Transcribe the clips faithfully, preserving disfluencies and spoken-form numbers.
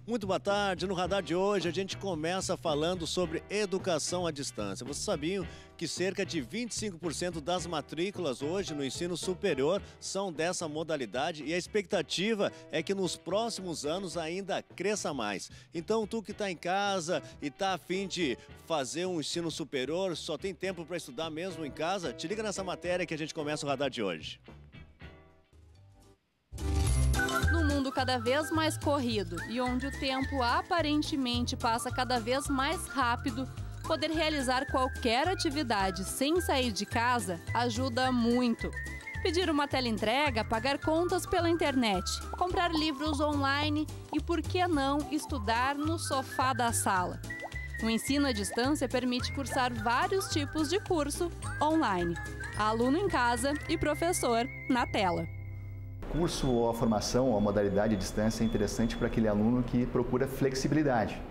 Muito boa tarde. No Radar de hoje a gente começa falando sobre educação à distância. Vocês sabiam que cerca de vinte e cinco por cento das matrículas hoje no ensino superior são dessa modalidade e a expectativa é que nos próximos anos ainda cresça mais. Então tu que está em casa e está a fim de fazer um ensino superior, só tem tempo para estudar mesmo em casa? Te liga nessa matéria que a gente começa o Radar de hoje. No mundo cada vez mais corrido e onde o tempo aparentemente passa cada vez mais rápido, poder realizar qualquer atividade sem sair de casa ajuda muito. Pedir uma teleentrega, pagar contas pela internet, comprar livros online e, por que não, estudar no sofá da sala. O ensino à distância permite cursar vários tipos de curso online. Aluno em casa e professor na tela. O curso ou a formação ou a modalidade à distância é interessante para aquele aluno que procura flexibilidade.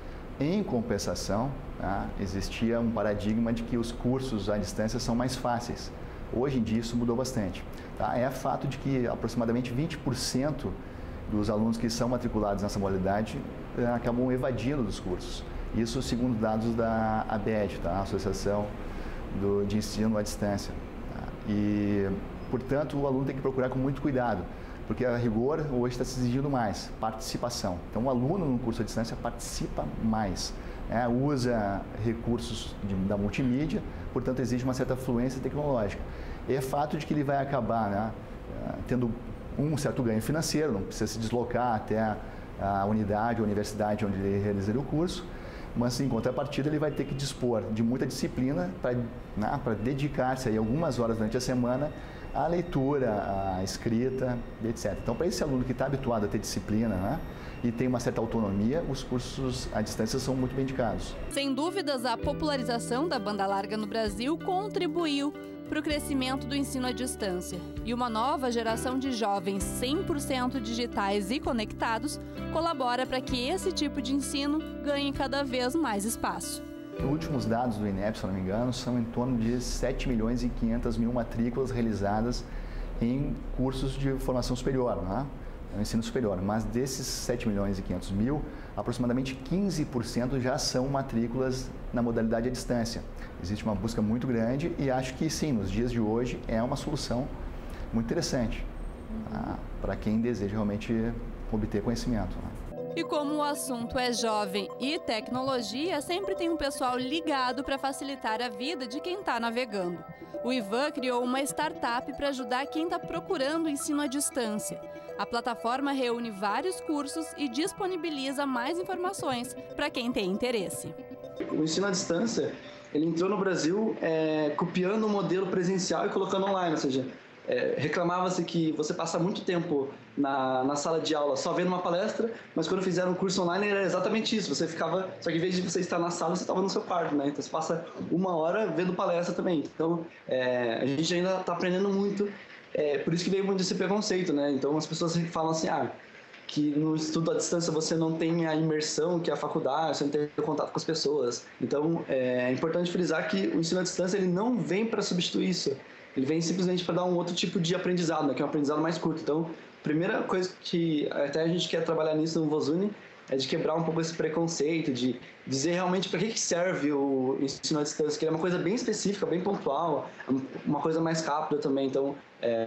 Em compensação, tá, existia um paradigma de que os cursos à distância são mais fáceis. Hoje em dia isso mudou bastante. Tá? É fato de que aproximadamente vinte por cento dos alunos que são matriculados nessa modalidade eh, acabam evadindo dos cursos. Isso segundo dados da A B E D, tá? Associação do, de Ensino à Distância. Tá? E portanto, o aluno tem que procurar com muito cuidado, porque a rigor hoje está se exigindo mais participação. Então, o aluno no curso à distância participa mais, né? Usa recursos de, da multimídia, portanto, exige uma certa fluência tecnológica. E é fato de que ele vai acabar, né, tendo um certo ganho financeiro, não precisa se deslocar até a unidade ou universidade onde ele realizar o curso, mas em contrapartida ele vai ter que dispor de muita disciplina para, né, para dedicar-se aí algumas horas durante a semana à leitura, à escrita, etcétera. Então, para esse aluno que está habituado a ter disciplina, né, e tem uma certa autonomia, os cursos à distância são muito bem indicados. Sem dúvidas, a popularização da banda larga no Brasil contribuiu para o crescimento do ensino à distância. E uma nova geração de jovens cem por cento digitais e conectados colabora para que esse tipo de ensino ganhe cada vez mais espaço. Os últimos dados do INEP, se não me engano, são em torno de sete milhões e quinhentas mil matrículas realizadas em cursos de formação superior, né? No ensino superior. Mas desses sete milhões e quinhentos mil, aproximadamente quinze por cento já são matrículas na modalidade à distância. Existe uma busca muito grande e acho que sim, nos dias de hoje é uma solução muito interessante, tá? Para quem deseja realmente obter conhecimento, né? E como o assunto é jovem e tecnologia, sempre tem um pessoal ligado para facilitar a vida de quem está navegando. O Ivan criou uma startup para ajudar quem está procurando ensino à distância. A plataforma reúne vários cursos e disponibiliza mais informações para quem tem interesse. O ensino à distância, ele entrou no Brasil é, copiando o modelo presencial e colocando online, ou seja, É, reclamava-se que você passa muito tempo na, na sala de aula só vendo uma palestra, mas quando fizeram um curso online era exatamente isso, você ficava, só que em vez de você estar na sala, você estava no seu quarto, né? Então você passa uma hora vendo palestra também. Então é, a gente ainda está aprendendo muito, é, por isso que veio muito esse preconceito, né? Então as pessoas falam assim, ah, que no estudo à distância você não tem a imersão que é a faculdade, você não tem contato com as pessoas. Então é importante frisar que o ensino à distância ele não vem para substituir isso. Ele vem simplesmente para dar um outro tipo de aprendizado, né, que é um aprendizado mais curto. Então, a primeira coisa que até a gente quer trabalhar nisso no Vozuni é de quebrar um pouco esse preconceito, de dizer realmente para que, que serve o ensino à distância, que é uma coisa bem específica, bem pontual, uma coisa mais rápida também. Então, é...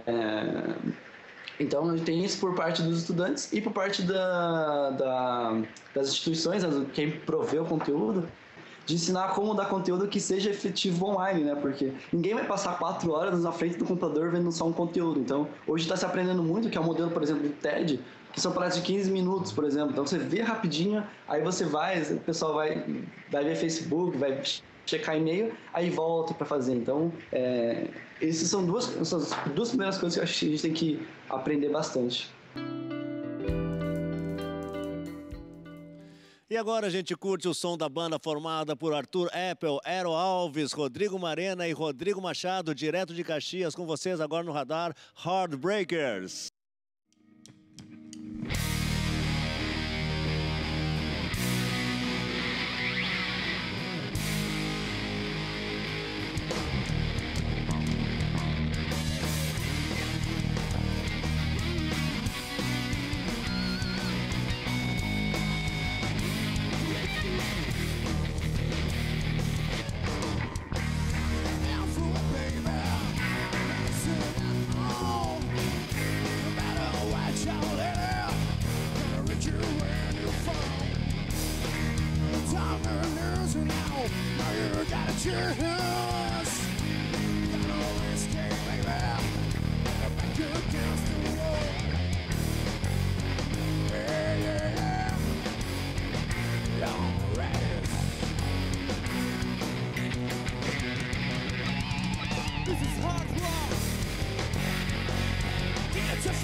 então tem isso por parte dos estudantes e por parte da, da, das instituições, né, quem provê o conteúdo, de ensinar como dar conteúdo que seja efetivo online, né? Porque ninguém vai passar quatro horas na frente do computador vendo só um conteúdo. Então, hoje está se aprendendo muito, que é o modelo, por exemplo, do TED, que são palestras de quinze minutos, por exemplo. Então, você vê rapidinho, aí você vai, o pessoal vai, vai ver Facebook, vai checar e-mail, aí volta para fazer. Então, é, essas são duas, essas duas primeiras coisas que eu acho que a gente tem que aprender bastante. E agora a gente curte o som da banda formada por Arthur Apple, Ero Alves, Rodrigo Marena e Rodrigo Machado, direto de Caxias, com vocês agora no Radar, Heartbreakers.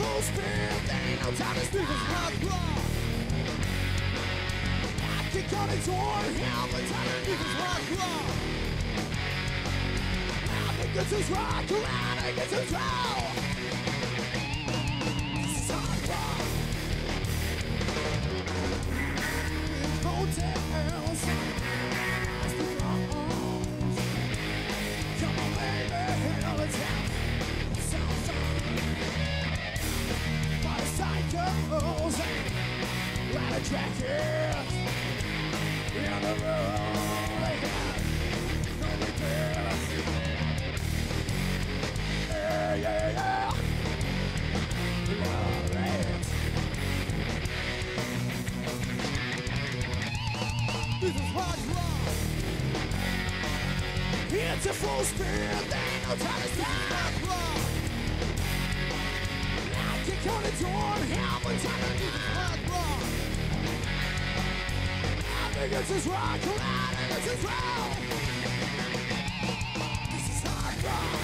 full speed, there ain't no time to stop. Rock, rock. I kick on its horn, hell, but time to leave is rock, rock. I think this is rock, I think this is rock. This is hard rock. Hotels, restaurants. Come on, baby, hell, let's have some fun. Motorcycles, ladder jackets. In the road, they have no regrets. Yeah, yeah, yeah. Love it. This is hard rock. It's a full speed, there ain't no time to stop. Rock. I kick on the door, hell, but time to leave is hard rock. I think this is rock, I think this is rock. This is hard rock.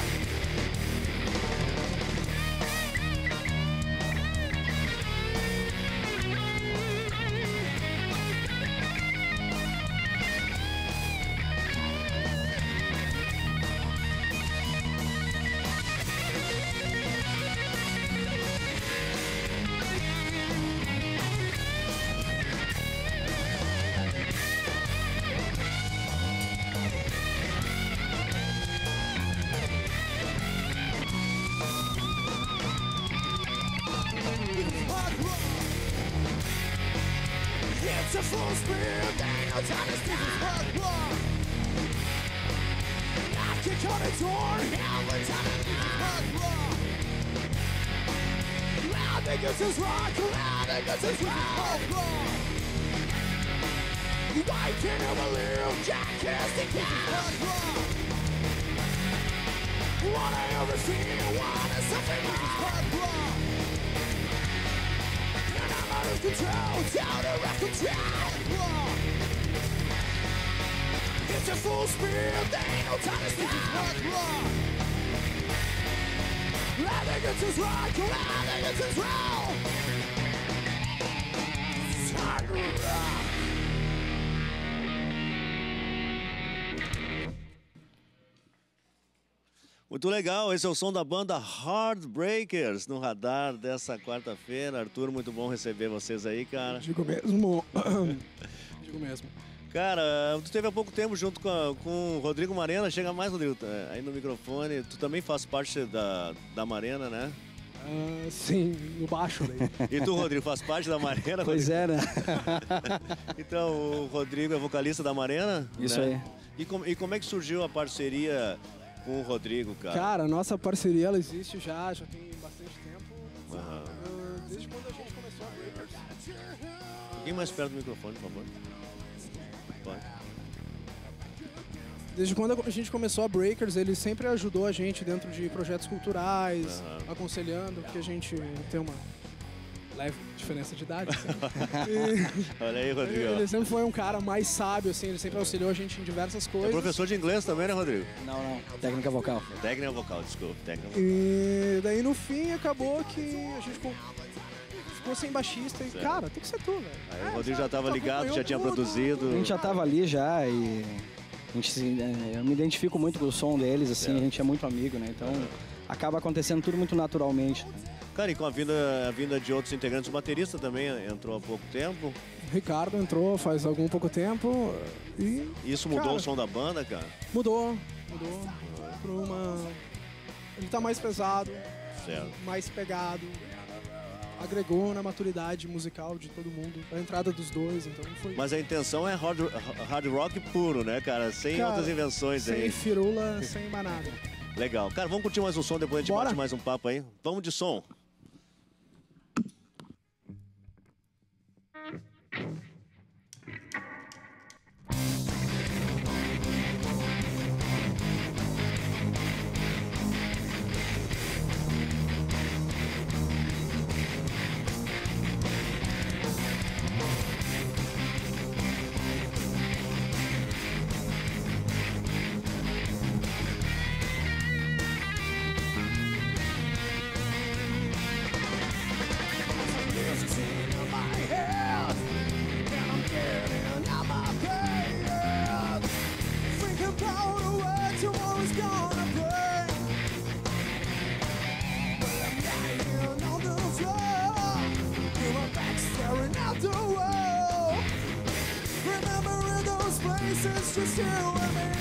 It's a full speed, there ain't no time to stop. Rock, rock. I kick on its horn, hell, but time to leave. Rock, rock. I think this is rock, I think this is rock, rock. Why can't you believe Jack is the cat? Rock, rock. What I ever see, what is something rock, rock. Out of control, out of control. It's a full speed, there ain't no time to stop. Rock, rock. I think it's just rock, I think it's just rock. It's hard rock. Muito legal, esse é o som da banda Heartbreakers no radar dessa quarta-feira. Arthur, muito bom receber vocês aí, cara. Digo mesmo. Digo mesmo. Cara, tu teve há pouco tempo junto com, a, com o Rodrigo Marena. Chega mais, Rodrigo, aí no microfone. Tu também faz parte da, da Marena, né? Uh, sim, no baixo. Daí. E tu, Rodrigo, faz parte da Marena? Pois é, né? Então, o Rodrigo é vocalista da Marena? Isso né? aí. E, com, e como é que surgiu a parceria com o Rodrigo, cara? Cara, a nossa parceria ela existe já, já tem bastante tempo. Uhum. Uh, desde quando a gente começou a Breakers. Um pouquinho mais perto do microfone, por favor. Pode. Desde quando a gente começou a Breakers, ele sempre ajudou a gente dentro de projetos culturais, uhum. aconselhando, porque a gente tem uma leve diferença de idade. Assim. E olha aí, Rodrigo. Ele sempre foi um cara mais sábio, assim, ele sempre auxiliou a gente em diversas coisas. É professor de inglês também, né, Rodrigo? Não, não. Técnica vocal. Técnica vocal, desculpa. Técnica... E daí, no fim, acabou que a gente ficou, ficou sem baixista e, certo. Cara, tem que ser tu, velho. Aí o Rodrigo já tava ligado, já tinha tudo. produzido. A gente já tava ali já e... A gente se, eu me identifico muito com o som deles, assim, certo. A gente é muito amigo, né? Então, uhum. acaba acontecendo tudo muito naturalmente. Né? Cara, e com a vinda, a vinda de outros integrantes, o baterista também entrou há pouco tempo. Ricardo entrou faz algum pouco tempo e... Isso mudou cara, o som da banda, cara? Mudou, mudou. Uhum. Pra uma... Ele tá mais pesado, certo. mais pegado. Agregou na maturidade musical de todo mundo, a entrada dos dois, então foi... Mas a intenção é hard, hard rock puro, né, cara? Sem cara, outras invenções sem aí. Sem firula, sem manada. Legal. Cara, vamos curtir mais um som, depois a gente Bora. bate mais um papo aí. Vamos de som. you're still with me.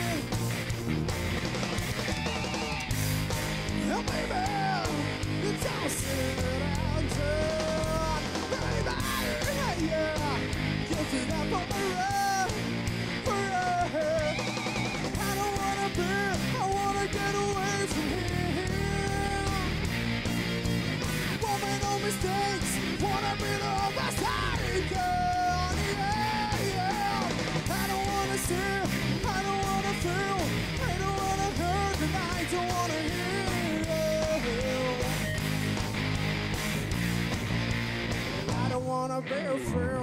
Oh, baby, you don't sit down, turn. Baby, yeah, give it up on the road, forever. I don't wanna be, I wanna get away from here. Won't make no mistakes, wanna be the best I can, yeah, yeah. I don't wanna see, I don't wanna feel, I don't wanna hurt, and I don't wanna hear. I don't wanna be a fool.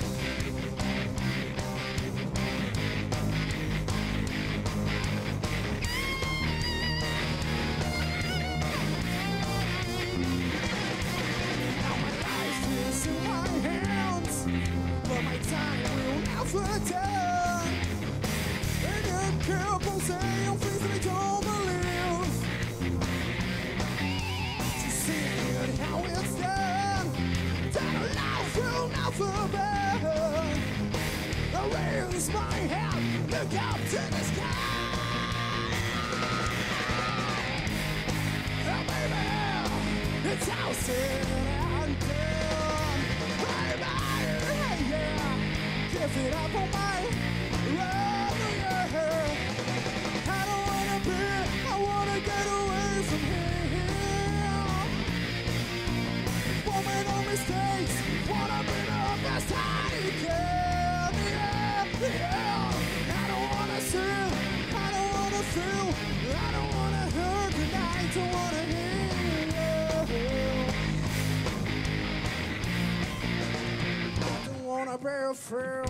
Now my life is in my hands, but my time will never turn. And you keep on saying things that I don't believe. To see it how it's done, that love will never burn. I raise my hand, look up to the sky. Oh, baby, it's all said and done. Baby, yeah, give it up on my road, yeah. I don't wanna be, I wanna get away from here. Won't make no mistakes, wanna be the best I can, yeah, yeah. I don't wanna see, I don't wanna feel, I don't wanna hurt, and I don't wanna hear. I don't wanna be a fool.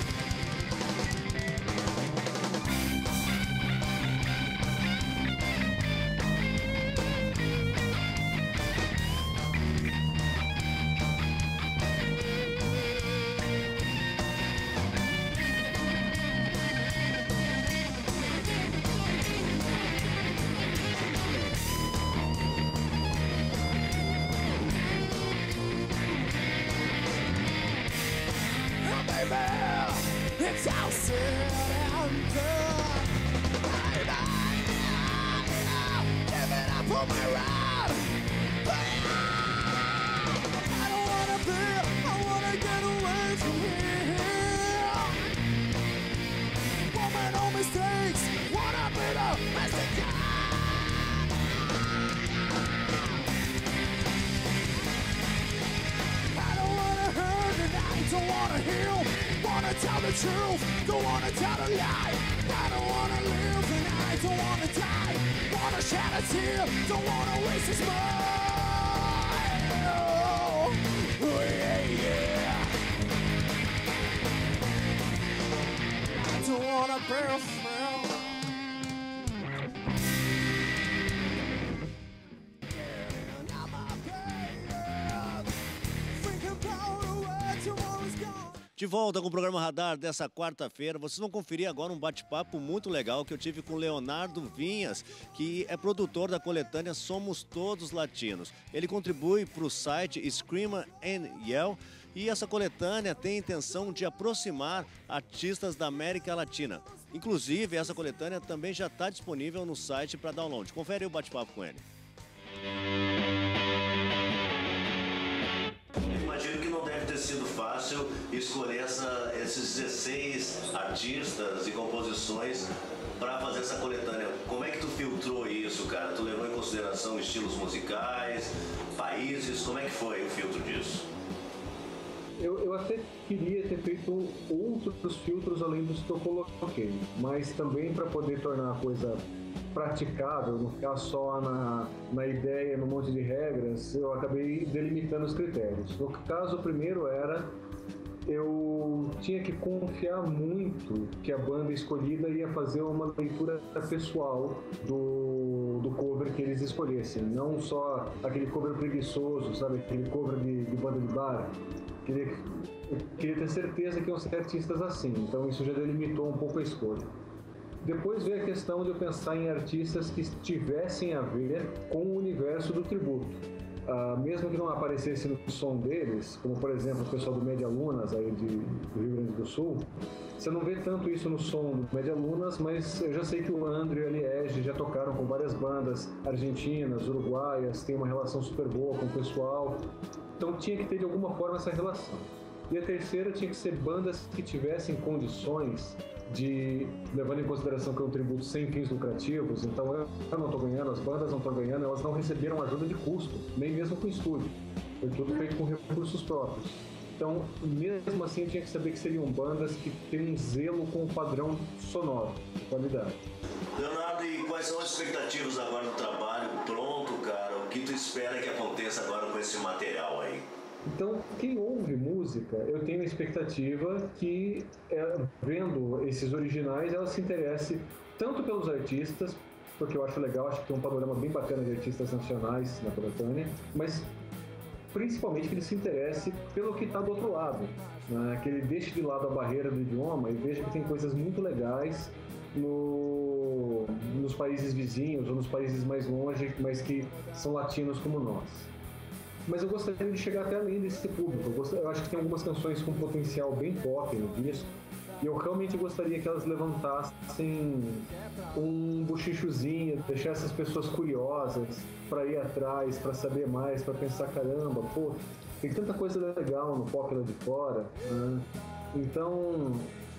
It's all said and done. Baby, yeah, give it up on my ride. I don't wanna be, I wanna get away from here. Won't make no mistakes, wanna be the best I can. I don't wanna hurt and I don't wanna heal. Wanna tell the truth, don't wanna tell a lie. I don't wanna live and I don't wanna die. Wanna shed a tear, don't wanna waste his mind. Oh, oh yeah, yeah. I don't wanna be a friend. De volta com o programa Radar dessa quarta-feira. Vocês vão conferir agora um bate-papo muito legal que eu tive com Leonardo Vinhas, que é produtor da coletânea Somos Todos Latinos. Ele contribui para o site Scream and Yell e essa coletânea tem a intenção de aproximar artistas da América Latina. Inclusive, essa coletânea também já está disponível no site para download. Confere o bate-papo com ele. Imagino que não deve ter sido fácil escolher essa, esses dezesseis artistas e composições para fazer essa coletânea. Como é que tu filtrou isso, cara? Tu levou em consideração estilos musicais, países? Como é que foi o filtro disso? Eu, eu até queria ter feito outros filtros além dos que eu coloquei, mas também para poder tornar a coisa praticável, não ficar só na, na ideia, no monte de regras, eu acabei delimitando os critérios. No caso, o primeiro era, eu tinha que confiar muito que a banda escolhida ia fazer uma leitura pessoal do, do cover que eles escolhessem, não só aquele cover preguiçoso, sabe, aquele cover de, de banda de bar. Queria, eu queria ter certeza que iam ser artistas assim, então isso já delimitou um pouco a escolha. Depois veio a questão de eu pensar em artistas que tivessem a ver com o universo do tributo. uh, mesmo que não aparecesse no som deles, como por exemplo o pessoal do Média Lunas aí de, do Rio Grande do Sul, você não vê tanto isso no som do Média Lunas, mas eu já sei que o André e a Liege já tocaram com várias bandas argentinas, uruguaias, tem uma relação super boa com o pessoal, então tinha que ter de alguma forma essa relação. E a terceira tinha que ser bandas que tivessem condições de, levando em consideração que é um tributo sem fins lucrativos, então eu não estou ganhando, as bandas não estão ganhando, elas não receberam ajuda de custo, nem mesmo com o estúdio. Foi tudo feito com recursos próprios. Então, mesmo assim, eu tinha que saber que seriam bandas que têm um zelo com o padrão sonoro, de qualidade. Leonardo, e quais são as expectativas agora no trabalho pronto, cara? O que tu espera que aconteça agora com esse material aí? Então, quem ouve música, eu tenho a expectativa que, é, vendo esses originais, ela se interesse tanto pelos artistas, porque eu acho legal, acho que tem um panorama bem bacana de artistas nacionais na coletânea, mas principalmente que ele se interesse pelo que está do outro lado, né? Que ele deixe de lado a barreira do idioma e veja que tem coisas muito legais no, nos países vizinhos ou nos países mais longe, mas que são latinos como nós. Mas eu gostaria de chegar até além desse público. Eu, gostaria, eu acho que tem algumas canções com potencial bem pop no disco, e eu realmente gostaria que elas levantassem um bochichozinho, deixar essas pessoas curiosas para ir atrás, para saber mais, para pensar, caramba, pô, tem tanta coisa legal no pop lá de fora, né? Então,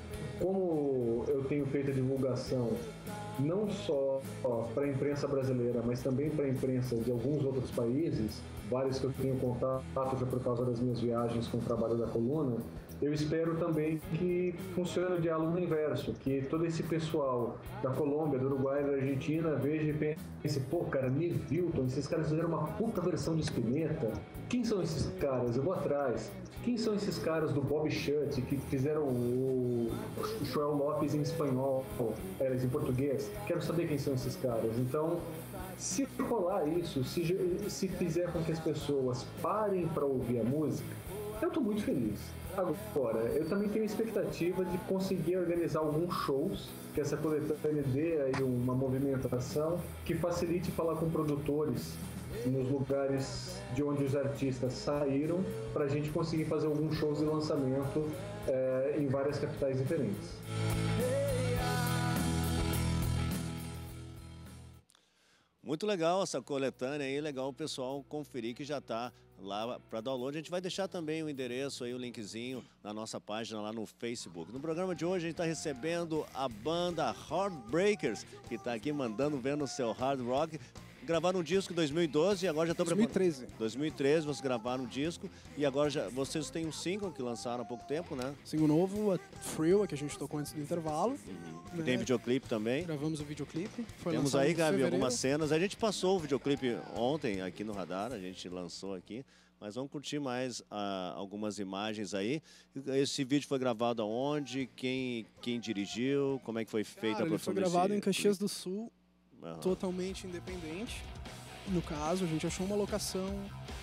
como eu tenho feito a divulgação não só para a imprensa brasileira, mas também para a imprensa de alguns outros países, vários que eu tenho contato já por causa das minhas viagens com o trabalho da coluna, eu espero também que funcione o diálogo inverso, que todo esse pessoal da Colômbia, do Uruguai, da Argentina veja e pense, pô, cara, Neil Hilton, esses caras fizeram uma puta versão de Spinetta. Quem são esses caras? Eu vou atrás. Quem são esses caras do Bob Schutt que fizeram o Joel Lopes em espanhol, eles em português? Quero saber quem são esses caras. Então, se rolar isso, se, se fizer com que as pessoas parem para ouvir a música, eu estou muito feliz. Agora, eu também tenho a expectativa de conseguir organizar alguns shows, que essa coletânea dê aí uma movimentação que facilite falar com produtores nos lugares de onde os artistas saíram, para a gente conseguir fazer alguns shows de lançamento é, em várias capitais diferentes. Muito legal essa coletânea aí, legal o pessoal conferir que já está lá para download. A gente vai deixar também o endereço aí, o linkzinho na nossa página lá no Facebook. No programa de hoje a gente está recebendo a banda Heartbreakers, que está aqui mandando ver no seu hard rock. Gravaram um disco em dois mil e doze e agora já estão preparando... dois mil e treze. dois mil e treze vocês gravaram um disco e agora já, vocês têm um single que lançaram há pouco tempo, né? Single novo, a Thrill, que a gente tocou antes do intervalo. Uhum. Né? Tem videoclipe também. Gravamos o videoclipe. Foi Temos aí, Gabi, algumas cenas. A gente passou o videoclipe ontem aqui no Radar, a gente lançou aqui. Mas vamos curtir mais uh, algumas imagens aí. Esse vídeo foi gravado aonde? Quem, quem dirigiu? Como é que foi feita Cara, a produção? Ele foi gravado desse... em Caxias do Sul. Uhum. Totalmente independente. No caso, a gente achou uma locação,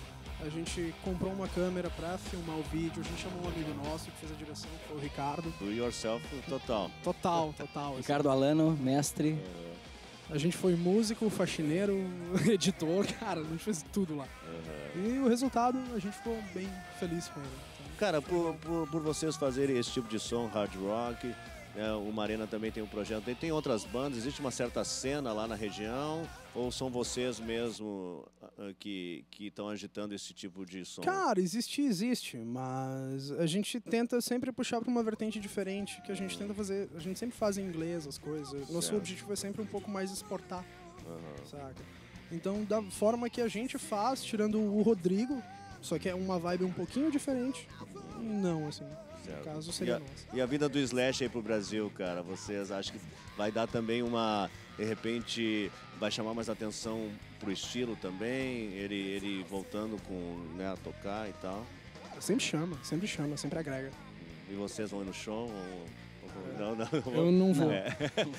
a gente comprou uma câmera para filmar o vídeo, a gente chamou um amigo nosso que fez a direção, que foi o Ricardo. Do yourself total. Total, total. Assim. Ricardo Alano, mestre. Uhum. A gente foi músico, faxineiro, editor, cara, a gente fez tudo lá. Uhum. E o resultado, a gente ficou bem feliz com ele. Então, cara, por, por, por vocês fazerem esse tipo de som, hard rock... É, o Marena também tem um projeto, tem, tem outras bandas, existe uma certa cena lá na região ou são vocês mesmo uh, que estão agitando esse tipo de som? Cara, existe, existe, mas a gente tenta sempre puxar para uma vertente diferente, que a gente tenta fazer, a gente sempre faz em inglês as coisas, nosso certo. objetivo é sempre um pouco mais exportar, uhum. saca? Então, da forma que a gente faz, tirando o Rodrigo, só que é uma vibe um pouquinho diferente, não, assim... No caso, seria e, a, nossa. e a vinda do Slash aí pro Brasil, cara, vocês acham que vai dar também uma, de repente, vai chamar mais atenção pro estilo também, ele, ele voltando com, né, a tocar e tal? Sempre chama, sempre chama, sempre agrega. E vocês vão ir no show? Ou, ou, é. Não, não. Eu não vou. É.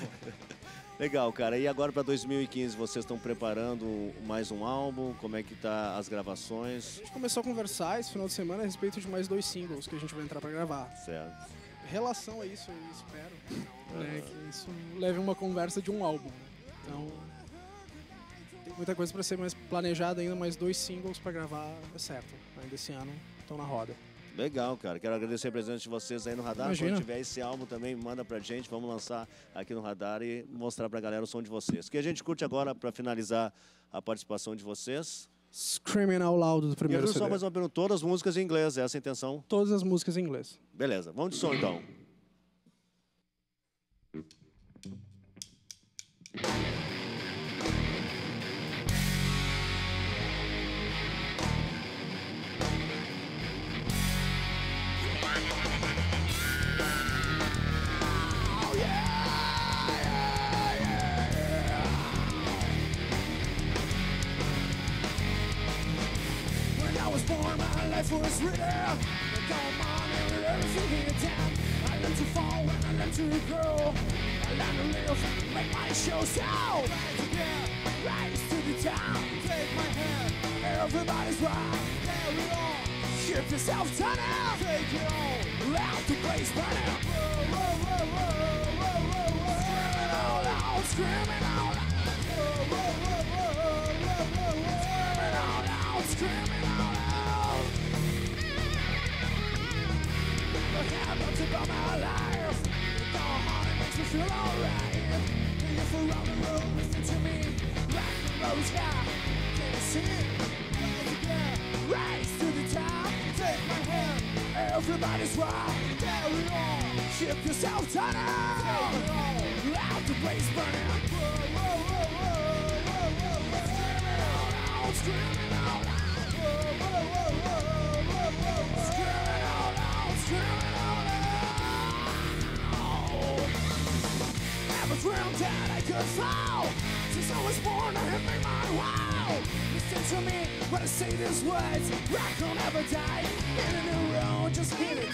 Legal, cara. E agora para dois mil e quinze, vocês estão preparando mais um álbum? Como é que tá as gravações? A gente começou a conversar esse final de semana a respeito de mais dois singles que a gente vai entrar para gravar. Certo. Em relação a isso, eu espero uhum. né, que isso leve uma conversa de um álbum. Então, tem muita coisa para ser mais planejada ainda, mais dois singles para gravar, é certo. Ainda esse ano estão na roda. Legal, cara. Quero agradecer a presença de vocês aí no Radar. Imagina. Quando tiver esse álbum também, manda pra gente. Vamos lançar aqui no Radar e mostrar pra galera o som de vocês. O que a gente curte agora para finalizar a participação de vocês? Screaming Out Loud do E primeiro eu C D. só mais uma pergunta, todas as músicas em inglês, essa é a intenção? Todas as músicas em inglês. Beleza, vamos de som então. Life was real, but come on and everything here down. I learned to fall when I learned to grow. I learned to live and make my show so. Rise again, rise to the top. Take my hand, everybody's right. There we are. Keep yourself turning. Take it all, out the place burning. Whoa, whoa, whoa, whoa, whoa, whoa, whoa. Screaming out loud, screaming out loud. Whoa, whoa, whoa, whoa, whoa, whoa, whoa. Screaming out loud, screaming out loud. Happens about my life. The heart makes me feel alright. If around the road, listen to me. Rock the road sky. Can you see it? Rise again, rise to the top. Take my hand, everybody's right. There we are. Keep yourself turning. Take it all, loud the place burning. Whoa, whoa, whoa, whoa, whoa, whoa, whoa. Screaming out loud, screaming out loud. Whoa, whoa, whoa, whoa, whoa, whoa, whoa. Screaming out loud, screaming out loud. Never dreamt that I could fall. Since I was born, I have made my wow. Listen to me when I say these words. Rock will never die. In a new road, just hit it.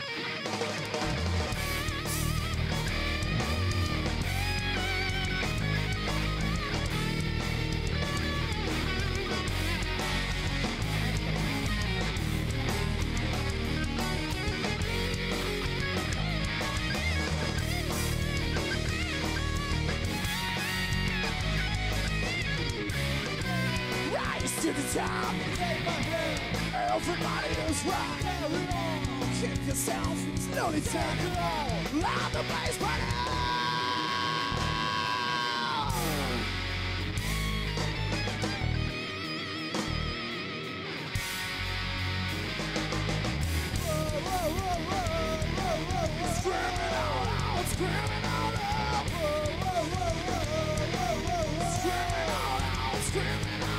To the top, take my hand. Everybody is right. Carry on. Keep yourself slowly turn it on. Loud the place burning. Whoa, whoa, whoa, whoa, whoa, whoa, whoa. Screaming out loud, screaming out loud. Whoa, whoa, whoa, whoa, whoa, whoa, whoa. Screaming out loud, screaming out.